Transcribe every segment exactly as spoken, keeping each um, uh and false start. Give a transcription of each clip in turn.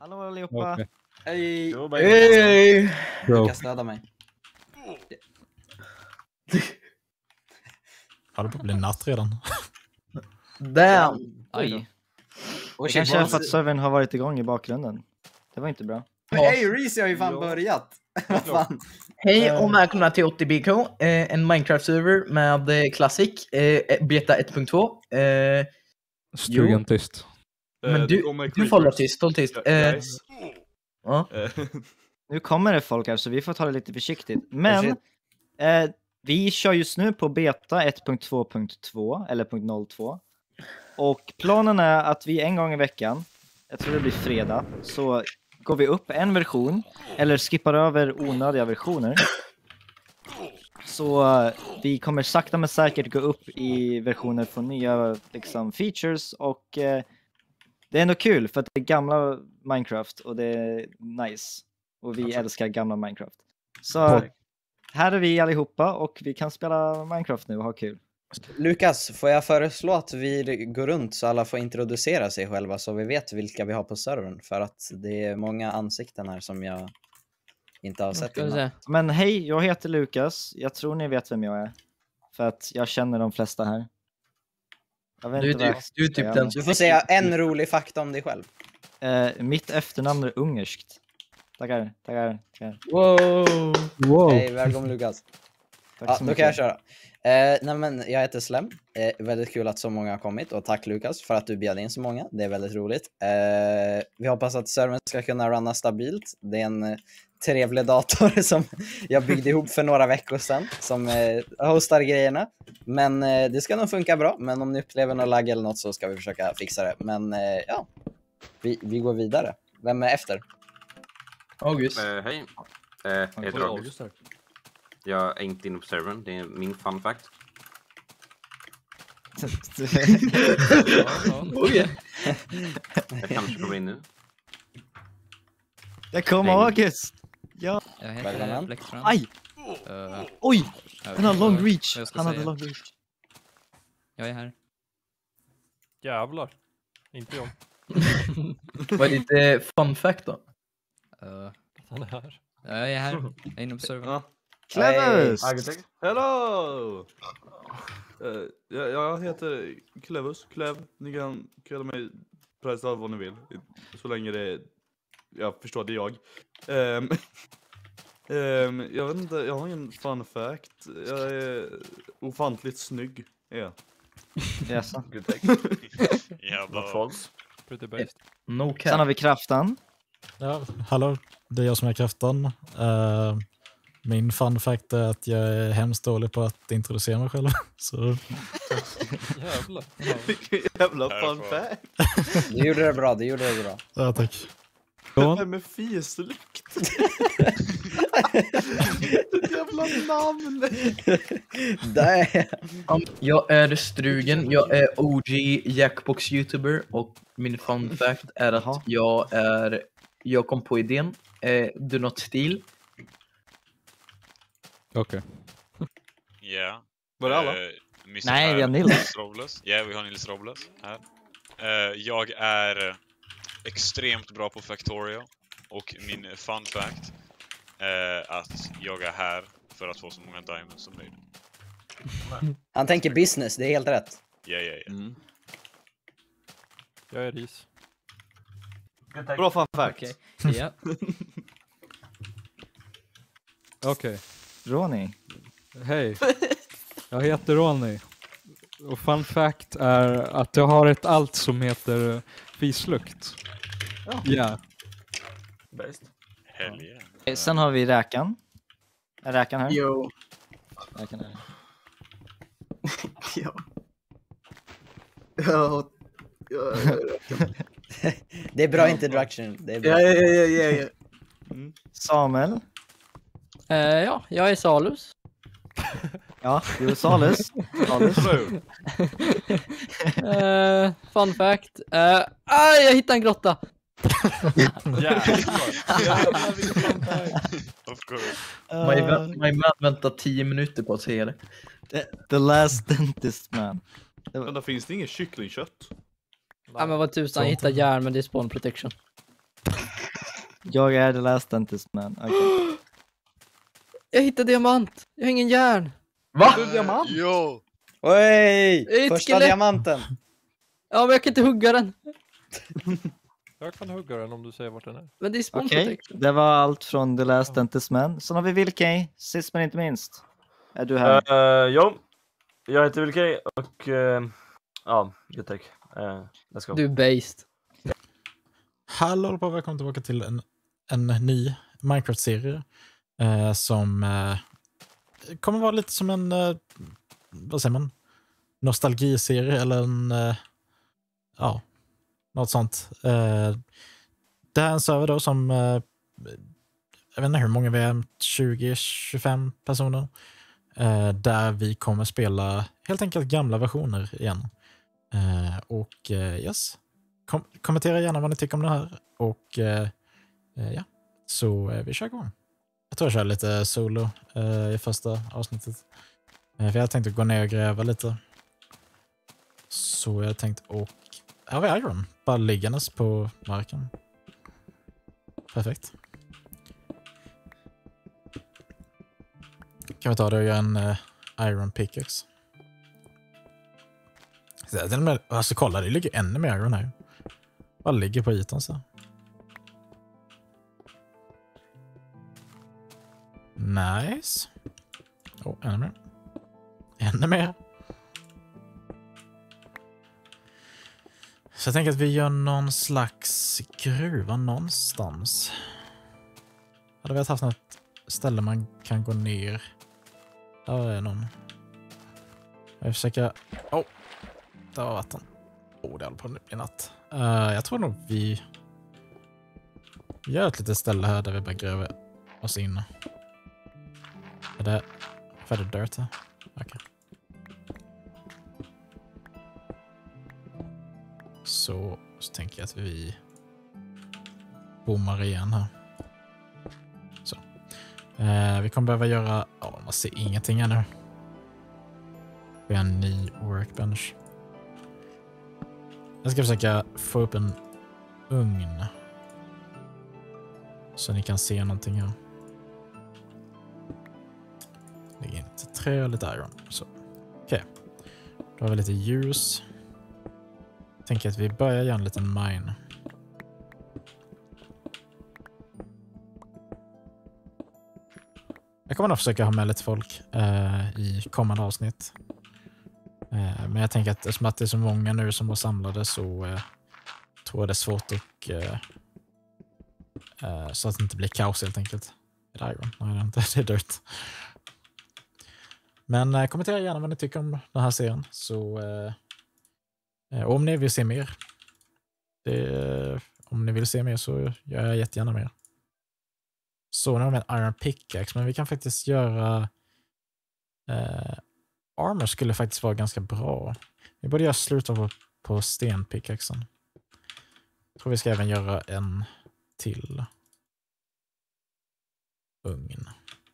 Hallå allihopa. Okay. Hej! Hej! Lukas döda mig. Har det blivit natt redan? Damn! Oj. Och Det kanske är för att servern har varit igång i bakgrunden. Det var inte bra. Hej, Reese har ju fan börjat. Vad fan? Hej och välkomna till åttio B K, eh, en Minecraft-server med eh, Classic, eh, beta ett punkt två. Eh, Stugan tyst. men du, du får hålla tyst, håll tyst. Eh, ja. Nu kommer det folk här så vi får ta det lite försiktigt. Men eh, vi kör just nu på beta ett punkt två punkt två eller punkt noll två. Och planen är att vi en gång i veckan, jag tror det blir fredag, så går vi upp en version eller skippar över onödiga versioner. Så uh, vi kommer sakta men säkert gå upp i versioner från nya liksom, features och uh, det är ändå kul för att det är gamla Minecraft och det är nice. Och vi älskar gamla Minecraft. Så uh, här är vi allihopa och vi kan spela Minecraft nu och ha kul. Lukas, får jag föreslå att vi går runt så alla får introducera sig själva så vi vet vilka vi har på servern, för att det är många ansikten här som jag inte har sett innan. Men hej, jag heter Lukas. Jag tror ni vet vem jag är. För att jag känner de flesta här. Jag vet Du, inte du, vad du är typ den. Du får säga en rolig fakta om dig själv. eh, Mitt efternamn är ungerskt. Tackar, tackar, tackar. Wow! Wow. Hej, välkommen Lukas. Tack Ja, så då mycket. kan jag köra. Eh, nej men jag heter Slem. Eh, väldigt kul att så många har kommit och tack Lukas för att du bjöd in så många. Det är väldigt roligt. Eh, vi hoppas att servern ska kunna runna stabilt. Det är en eh, trevlig dator som jag byggde ihop för några veckor sedan som eh, hostar grejerna. Men eh, det ska nog funka bra. Men om ni upplever någon lag eller något så ska vi försöka fixa det. Men eh, ja, vi, vi går vidare. Vem är efter? August. Uh, hej, uh, jag heter August. Jag är inte inne på servern, det är min fun fact. Oj! Jag kanske kommer in nu. Det kommer Hej. August! Ja. Jag Välkommen. heter Blackstrand. Aj! Uh, Oj! jag Han har vet long inte reach! vad jag ska Han hade säga. long reach. Jag är här. Jävlar. Inte jag. Vad är ditt eh, fun fact då? Uh, Han är här. jag är här. Jag är inne på servern. Clevus! Hello! Uh, jag, jag heter Clevus, Clev. Ni kan kalla mig precis vad ni vill. Så länge det är... Jag förstår det är jag. Um, um, jag vet inte, jag har ingen fun fact. Jag är ofantligt snygg. Ja. Yes. Good take. Jävlar. false. Pretty best. No Sen cap. har vi kraften. Ja, hallå, det är jag som är kraften. Uh, min fun fact är att jag är hemskt dålig på att introducera mig själv. Så... Jävlar. Vilken jävla fun fact. Du gjorde det bra, du gjorde det bra. Ja, tack. Vem med fislukt? Ett jävla namn. Där. Jag är Strugen, jag är O G Jackbox YouTuber och min fun fact är att Jaha. jag är jag kom på idén eh, Do Not Steal. Okej. Ja. Var det alla? Eh, Mister Nej, Per vi har Nils. Robles. Ja, vi har Nils Robles här. Eh, jag är extremt bra på Factorio. Och min fun fact är att jag är här för att få så många diamonds som möjligt. Han tänker business, det är helt rätt. Ja, ja, ja. Mm. Jag är ris. Bra fun fact. Okej. Ja. Okej. Ronny. Hej. Jag heter Ronny. Och fun fact är att jag har ett allt som heter fislukt. Ja. Yeah. Bäst. Hell yeah. Eh, Sen har vi räkan. Är räkan här? Jo. Räkan är här. Ja. Ja. Det är bra introduction. Det är bra. Ja, ja, ja, ja, ja. Samuel. Uh, ja, jag är Salus. Ja, du är Salus. Salus. Uh, fun fact. Uh, ah, jag hittade en grotta. Of course. My, va- my man väntar tio minuter på att säga det. The, the last dentist man. Men där finns det inget kycklingkött. Ja, men vad tusan, jag hittade järn men det är spawn protection. Jag är the last dentist man. Okay. Jag hittade diamant. Jag har ingen järn. Va? Du diamant? Jo! Oj! Ett Första skelett. diamanten. Ja, men jag kan inte hugga den. Jag kan hugga den om du säger vart den är. Men det är spawn Okej, protection. det var allt från The Last Dentist Man. Sen har vi Vilkej, sist men inte minst. Är du här? Uh, jo, jag heter Vilkej och uh, ja, good tack. Uh, let's go. Du är based. Hallå och välkommen tillbaka till en, en ny Minecraft-serie eh, som eh, kommer vara lite som en eh, vad säger man? Nostalgiserie eller en eh, ja, något sånt. Eh, det här är en server då som eh, jag vet inte hur många vi är, tjugo till tjugofem personer eh, där vi kommer spela helt enkelt gamla versioner igen. Eh, och eh, yes. Kom- kommentera gärna vad ni tycker om det här. Och eh, eh, ja, så eh, vi kör igång. Jag tror jag kör lite solo eh, i första avsnittet. Eh, för jag tänkte gå ner och gräva lite. Så jag tänkte, och här har vi iron. Bara liggandes på marken. Perfekt. Kan vi ta det och göra en eh, iron pickaxe. Så, till och med, alltså kolla, det ligger ännu mer iron här. Bara ligger på ytan så. Nice. Oh, ännu mer. Ännu mer. Så jag tänker att vi gör någon slags gruva någonstans. Hade vi haft något ställe man kan gå ner. Där är någon. Jag försöker... Oh, där var vatten. Oh, det håller på att bli natt. Uh, jag tror nog vi gör ett litet ställe här där vi bara gräver oss in. Är det... Är det dirt här? Okej. Okay. Så, så tänker jag att vi bommar igen här. Så. Uh, vi kommer behöva göra... Ja, oh, man ser ingenting ännu. Vi har en ny workbench. Jag ska försöka få upp en ugn. Så ni kan se någonting här. Lägg in lite trä och lite iron. Så. Okej. Okay. Då har vi lite ljus. Tänker att vi börjar göra en liten mine. Jag kommer nog försöka ha med lite folk eh, i kommande avsnitt. Eh, men jag tänker att eftersom att det är så många nu som var samlade så eh, tror jag det är svårt att eh, eh, så att det inte blir kaos helt enkelt. Är det iron? Nej, det är inte. Det är dirt. Men eh, kommentera gärna vad ni tycker om den här serien. Så eh, eh, om ni vill se mer. Det, eh, om ni vill se mer så gör jag jättegärna mer. Så nu har vi en iron pickaxe, men vi kan faktiskt göra eh, armor skulle faktiskt vara ganska bra. Vi borde göra slut på, på stenpickaxen. Jag tror vi ska även göra en till ugn.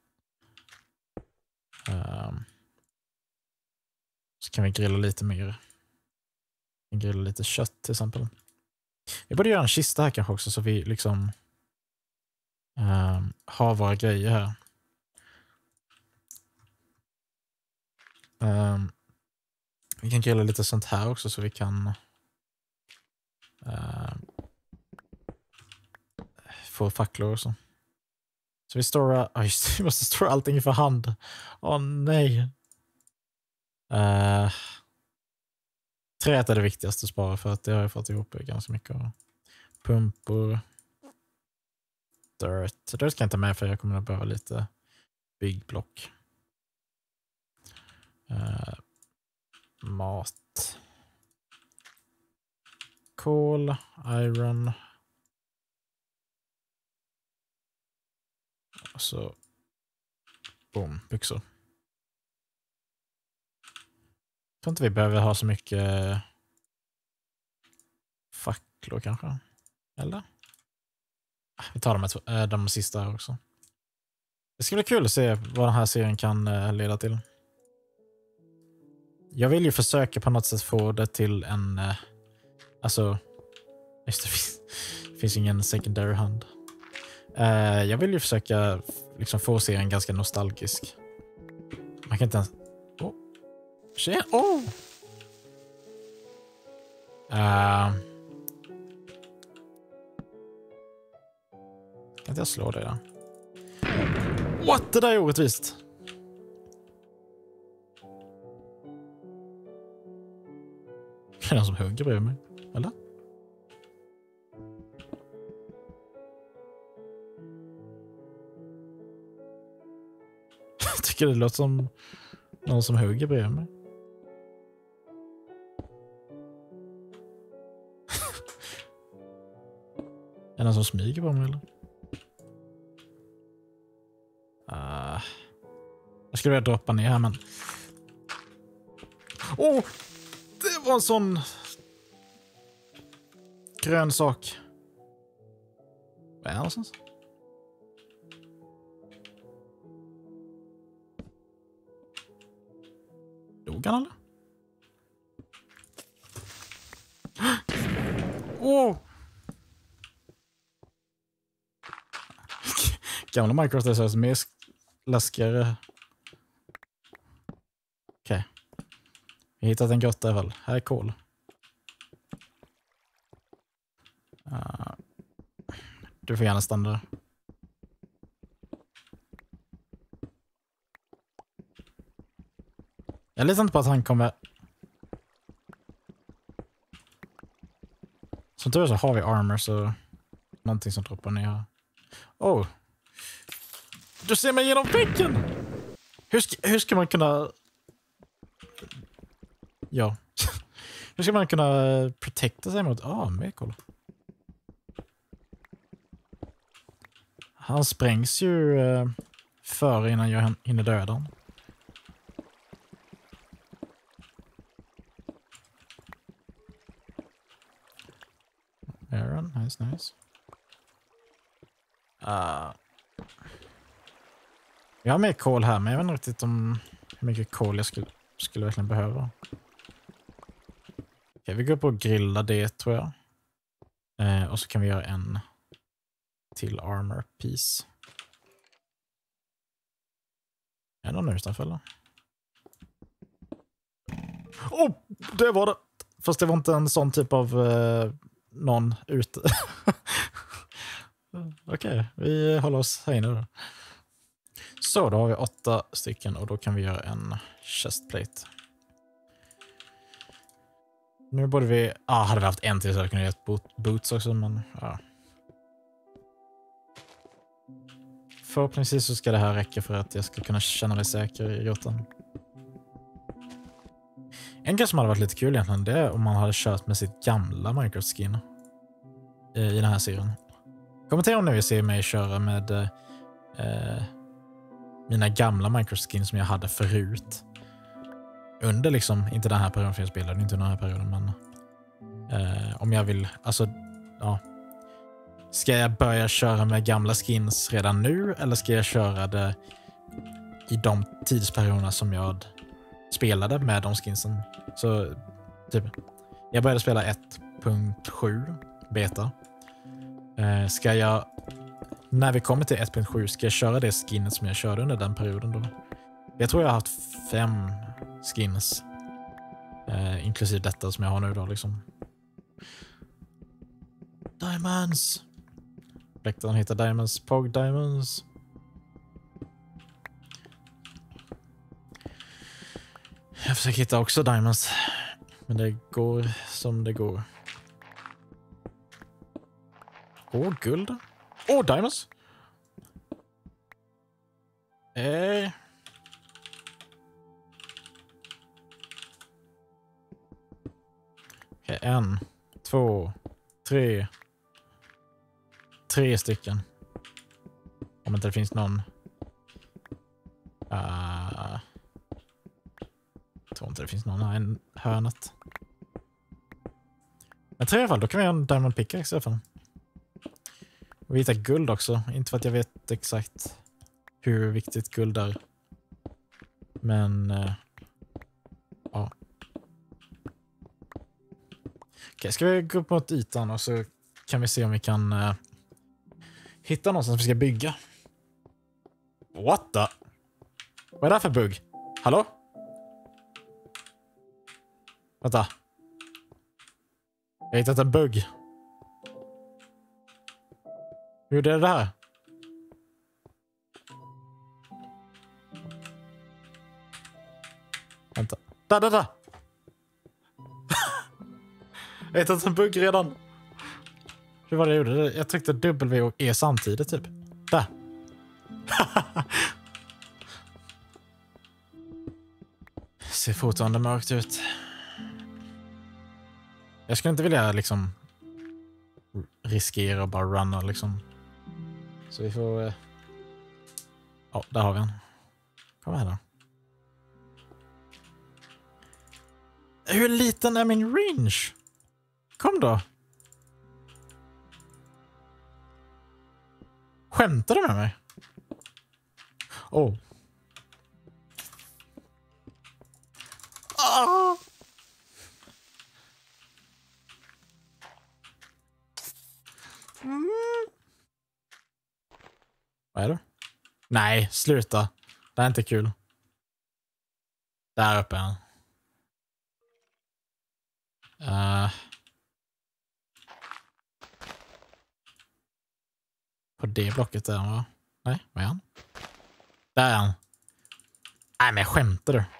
Um, så kan vi grilla lite mer. Vi grilla lite kött till exempel. Vi borde göra en kista här kanske också så vi liksom um, har våra grejer här. Um, vi kan grilla lite sånt här också så vi kan uh, få facklor och så. Så vi storar, oh just det, vi måste stora allting för hand. Åh oh, nej. Uh, träet är det viktigaste att spara för att det har jag fått ihop ganska mycket av. Pumpor. Dirt. Dirt kan jag inte med för jag kommer att behöva lite byggblock. Uh, mat. Kol, iron. Och så boom, byxor. Jag tror inte vi behöver ha så mycket facklor kanske. Eller? Vi tar de, här, de sista här också. Det ska bli kul att se vad den här serien kan leda till. Jag vill ju försöka på något sätt få det till en... Alltså... Just det, finns, det finns ingen secondary hand. Uh, jag vill ju försöka liksom få serien ganska nostalgisk. Man kan inte ens... Oh. Tjena! Oh! Uh... Kan inte jag slå det då? What? Det där är orättvist. Det är någon som hugger bredvid mig. Eller? Jag tycker det låter som någon som hugger bredvid mig. Är det någon som smyger på mig eller? Uh, jag skulle vilja droppa ner här men... Åh! Oh, det var en sån... grön sak. Vad är det någonstans? Dog han eller? Åh! Oh. Gamla Minecraft är så mer läskigare. Okej. Okay. Vi har hittat en grotta i alla fall. Här är kol. Uh, du får gärna stanna där. Jag litar inte på att han kommer... Som tur så har vi armor så... Någonting som droppar ner. Oh! Du ser mig genom väggen! Hur ska, hur ska man kunna... Ja. Hur ska man kunna protecta sig mot... Ah, mer kolla. Han sprängs ju uh, före innan jag hinner döda honom. Aaron, nice, nice. Uh, jag har mer kol här, men jag vet inte riktigt om hur mycket kol jag skulle, skulle verkligen behöva. Okej, vi går på att grilla det, tror jag. Uh, och så kan vi göra en till armor piece. Är det någon utanför eller? Åh, oh, det var det! Fast det var inte en sån typ av uh, någon ute. Okej, okay, vi håller oss här inne då. Så, då har vi åtta stycken och då kan vi göra en chestplate. Nu borde vi... Ah, hade vi haft en till så hade vi kunnat göra ett boots också, men ja. Förhoppningsvis så ska det här räcka för att jag ska kunna känna mig säker i grottan. En grej som hade varit lite kul egentligen, det är om man hade kört med sitt gamla Minecraft-skin i den här serien. Kommentera om ni vill se mig köra med eh, mina gamla Minecraft-skin som jag hade förut. Under liksom, inte den här perioden för jag spelade, inte den här perioden, men eh, om jag vill, alltså, ja. Ska jag börja köra med gamla skins redan nu eller ska jag köra det i de tidsperioderna som jag spelade med de skinsen? Så typ, jag började spela ett punkt sju beta. Eh, ska jag, när vi kommer till ett punkt sju, ska jag köra det skinnet som jag körde under den perioden då? Jag tror jag har haft fem skins. Eh, inklusive detta som jag har nu då liksom. Diamonds! Rektorn hittar diamonds, Pog diamonds. Jag försöker hitta också diamonds. Men det går som det går. Åh, guld. Åh, diamonds. Eh. Okej, en, två, tre. Tre stycken. Om inte det finns någon. Uh, jag tror inte det finns någon här i hörnet. Men tre i alla fall, då kan vi ha en diamond pickaxe i alla fall. Och vi hittar guld också. Inte för att jag vet exakt hur viktigt guld är. Men uh, ja. Okej, ska vi gå upp mot ytan och så kan vi se om vi kan uh, hitta någonstans vi ska bygga. What the? Vad är det här för bugg? Hallå? Vänta. Jag har hittat en bugg. Hur är det här? Vänta. Där, där, där! Jag har hittat en bugg redan. Hur var det jag gjorde? Jag tryckte W och E samtidigt typ. Där. Ser fortfarande mörkt ut. Jag skulle inte vilja liksom riskera och bara runna liksom. Så vi får... Eh... Ja, där har vi den. Kom här då. Hur liten är min range? Kom då. Skämtar du med mig? Oh. Ah! Mm. Vad är det? Nej, sluta. Det är inte kul. Där uppe är han. Uh. På det blocket är han, va? Nej, vad är han? Där är han. Nej, men skämtar du?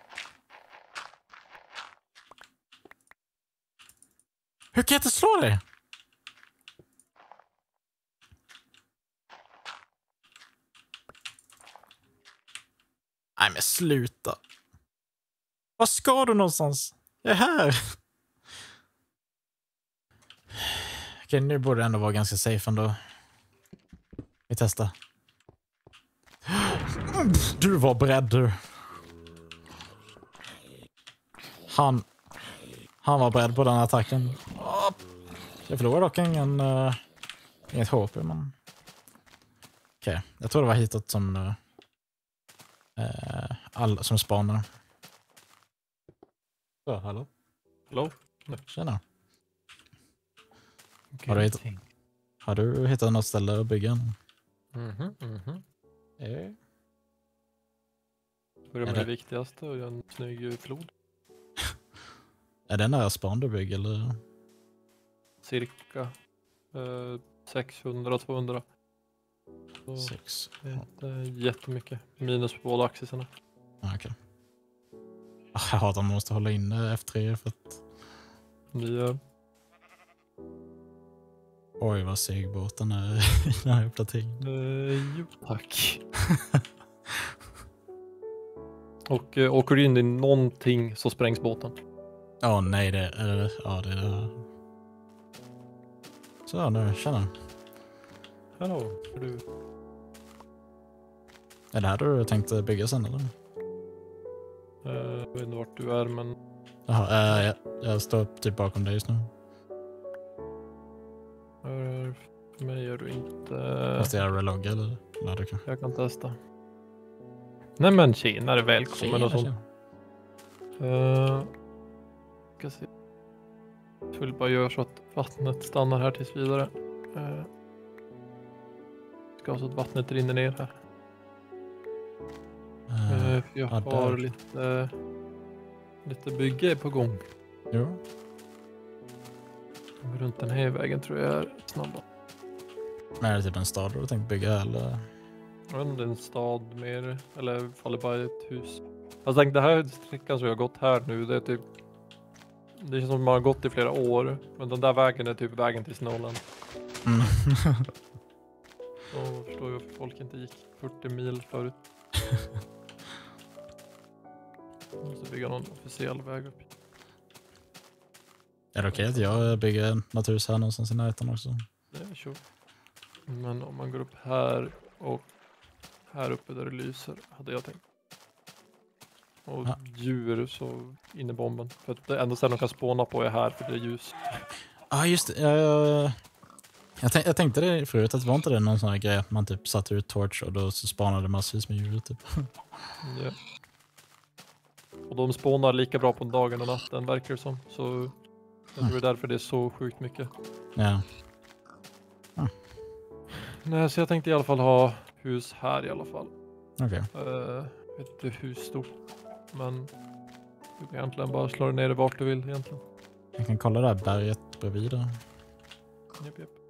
Hur kan jag inte slå dig? Nej, men sluta. Var ska du någonstans? Jag är här. Okej, nu borde det ändå vara ganska safe ändå. Vi testar. Du var beredd, du. Han... Han var beredd på den attacken. Jag förlorade dock ingen... Uh, inget H P, men... Okej, okay. Jag tror det var hitåt som... Uh, uh, all, som spanar. Så, hallå? Hallå? Tjena. Okay. Har du hittat... Har du hittat något ställe att bygga? Mhm, mhm. Eh. Börja med det, det viktigaste och göra en snygg flod. Är det nära span du bygger eller? Cirka eh, sexhundra tvåhundra. Så Sex. Det är jättemycket. Minus på båda axisarna. Ah, okej. Okay. Ah, jag hatar att man måste hålla inne F tre för att... Nya. Oj, vad seg båten är i den här uppdateringen. Eh, jo, tack. Och eh, åker du in i någonting så sprängs båten. Ja, oh, nej, det är ja, det är det. Så, nu, tjena. Hallå, är du... Är det här du tänkte bygga sen, eller? Uh, jag vet inte vart du är, men... Jaha, uh, jag, jag står typ bakom dig just nu. Uh, för mig gör du inte... Måste jag relogga, eller? Nej, du kan. Jag kan testa. Nej men tjenare, välkommen tjena, och sånt. Uh, ska se. Jag vill bara göra så att vattnet stannar här tills vidare. Uh, ska så att vattnet rinner ner här. Uh, uh, jag ja, har där. lite uh, lite bygge på gång. Jo. Runt den här vägen tror jag är snabba. Men är det typ en stad du tänkt bygga eller? Jag vet inte, en stad mer, eller faller bara ett hus. Jag tänkte, det här sträckan som jag har gått här nu, det är typ... Det känns som man har gått i flera år, men den där vägen är typ vägen till Snowland. Mm. Så förstår jag varför folk inte gick fyrtio mil förut. Jag måste bygga någon officiell väg upp. Är det okej okay att jag bygger något hus här någonstans i närheten också? Det är sure. Men om man går upp här och här uppe där det lyser, hade jag tänkt. Och ja. Djur så in i bomben. För att det enda stället de kan spåna på är här, för det är ljus. Ja, ah, just det. Jag, jag, jag, tänk, jag tänkte det förut, att var inte det någon sån här grej att man typ satte ut torch och då så spanade massvis med djur typ. Ja. Och de spånar lika bra på dagen och natten, verkar det som. Så jag tror det är därför det är så sjukt mycket. Ja. Mm. Nej, så jag tänkte i alla fall ha hus här i alla fall. Okej. Okay. Uh, vet inte hur stort, men du kan egentligen bara slå ner det vart du vill egentligen. Jag kan kolla det här berget bredvid där. Japp, japp.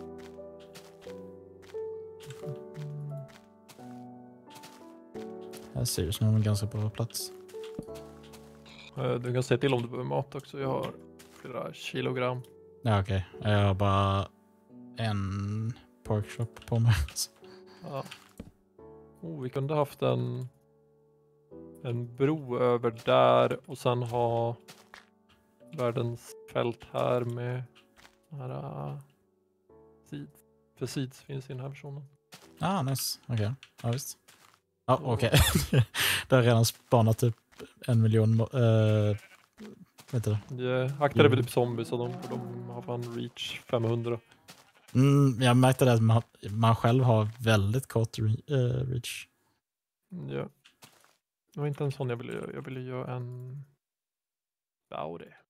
Här ser det som en ganska bra plats. Uh, du kan se till om du behöver mat också. Jag har flera kilogram. Ja, okej. Okay. Jag har bara en porkchop på mig. Ja. Oh, vi kunde haft en en bro över där och sen ha världens fält här med här uh, seeds. För seeds finns i den här versionen. Ah, nice. Okej. Okay. Ja, visst. Ja, oh, okej. Okay. Det har redan spanat typ en miljon uh, vet du? Jag hackade väl upp zombies och de, de har fan reach femhundra. Mm, jag märkte det att man, man själv har väldigt kort re, uh, reach. Ja. Det var inte en sån jag ville göra. Jag ville göra en Bauri.